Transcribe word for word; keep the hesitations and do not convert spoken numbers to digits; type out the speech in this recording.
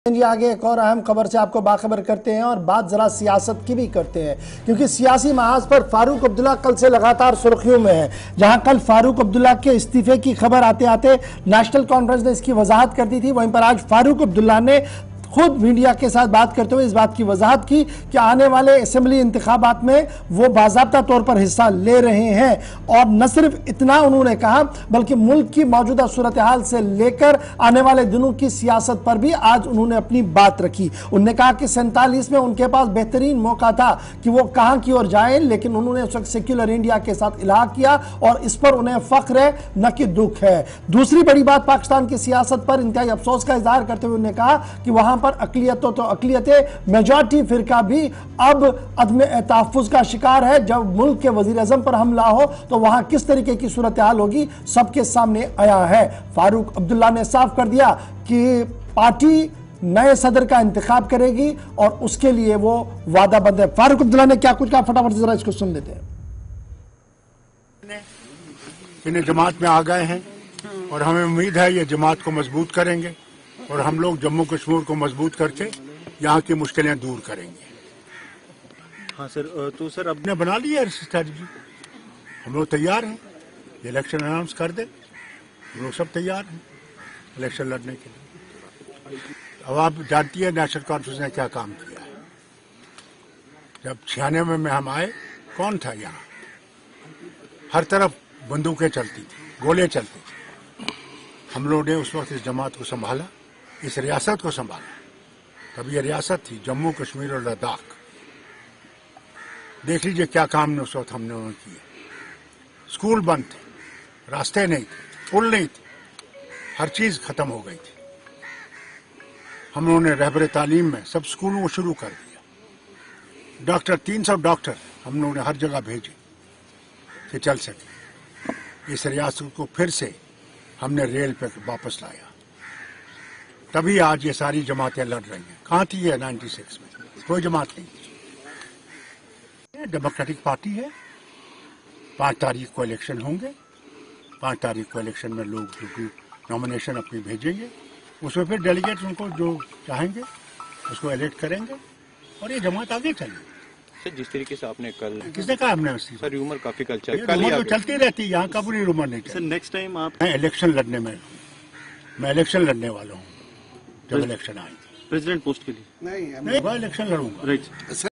جی آگے ایک اور اہم خبر سے آپ کو باخبر کرتے ہیں اور بات ذرا سیاست کی بھی کرتے ہیں کیونکہ سیاسی محاذ پر فاروق عبداللہ کل سے لگاتار سرخیوں میں ہے. جہاں کل فاروق عبداللہ کے استعفے کی خبر آتے آتے نیشنل کانفرنس نے اس کی وضاحت کر دی تھی, وہیں پر آج فاروق عبداللہ نے خود میڈیا کے ساتھ بات کرتے ہوئے اس بات کی وضاحت کی کہ آنے والے اسمبلی انتخابات میں وہ باضابطہ طور پر حصہ لے رہے ہیں. اور نہ صرف اتنا انہوں نے کہا بلکہ ملک کی موجودہ صورتحال سے لے کر آنے والے دنوں کی سیاست پر بھی آج انہوں نے اپنی بات رکھی. انہوں نے کہا کہ سینتالیس میں ان کے پاس بہترین موقع تھا کہ وہ کہاں کی اور جائیں, لیکن انہوں نے اس وقت سیکولر انڈیا کے ساتھ الحاق کیا اور اس پر انہیں فخر ہے نہ کہ دکھ ہے. دوسری بڑی بات, پاکستان کی سیاست پر انتہائی افسوس کا اظہار کرتے ہوئے انہوں نے کہا کہ وہاں پر اقلیتوں تو اقلیتیں میجارٹی فرقہ بھی اب عدم تحفظ کا شکار ہے. جب ملک کے وزیر اعظم پر حملہ ہو تو وہاں کس طریقے کی صورتحال ہوگی سب کے سامنے آیا ہے. فاروق عبداللہ نے صاف کر دیا کہ پارٹی نئے صدر کا انتخاب کرے گی اور اس کے لیے وہ وعدہ بند ہے. فاروق عبداللہ نے کیا کچھ کہا, فٹافٹ ذرا اس کو سن لیتے ہیں. انہیں جماعت میں آ گئے ہیں اور ہمیں امید ہے یہ جماعت کو مضبوط کریں گے اور ہم لوگ جموں کشمیر کو مضبوط کر کے یہاں کی مشکلیں دور کریں گے. ہاں سر, تو سر اب نے بنا لی ہے اسٹریٹجی, ہم لوگ تیار ہیں. یہ الیکشن اناؤنس کر دیں, ہم لوگ سب تیار ہیں الیکشن لڑنے کے لیے. اب آپ جانتی ہے نیشنل کانفرنس نے کیا کام کیا ہے. جب چھیانوے میں ہم آئے کون تھا یہاں, ہر طرف بندوقیں چلتی تھی, گولیں چلتی تھی. ہم لوگوں نے اس وقت اس جماعت کو سنبھالا, اس ریاست کو سنبھالا. تب یہ ریاست تھی جموں کشمیر اور لداخ. دیکھ لیجئے کیا کام نے اس وقت ہم نے انہوں نے کیے. اسکول بند تھے, راستے نہیں تھے, پل نہیں تھے, ہر چیز ختم ہو گئی تھی. ہم لوگوں نے رہبر تعلیم میں سب اسکولوں کو شروع کر دیا. ڈاکٹر تین سو ڈاکٹر ہم لوگوں نے ہر جگہ بھیجے کہ چل سکے. اس ریاست کو پھر سے ہم نے ریل پہ واپس لایا. تبھی آج یہ ساری جماعتیں لڑ رہی ہیں. کہاں تھی یہ نائنٹی سکس میں, کوئی جماعت نہیں تھی. ڈیموکریٹک پارٹی ہے. پانچ تاریخ کو الیکشن ہوں گے. پانچ تاریخ کو الیکشن میں لوگ نامینیشن اپنی بھیجیں گے. اس میں پھر ڈیلیگیٹس ان کو جو چاہیں گے اس کو الیکٹ کریں گے اور یہ جماعت آگے چلے گی. سر جس طریقے سے آپ نے کل کس نے کہا ہم نے اسی سر ریومر کافی کل چل رومر تو چلتی رہتی, یہاں کا پوری رومر نہیں چلتی. سر نیکسٹ ٹائم آپ میں الیکشن لڑنے میں میں الیکشن لڑنے والا ہوں. جب الیکشن آئیں گے پریزیڈنٹ پوسٹ کے لیے نہیں, میں الیکشن لڑوں گا. رائٹ.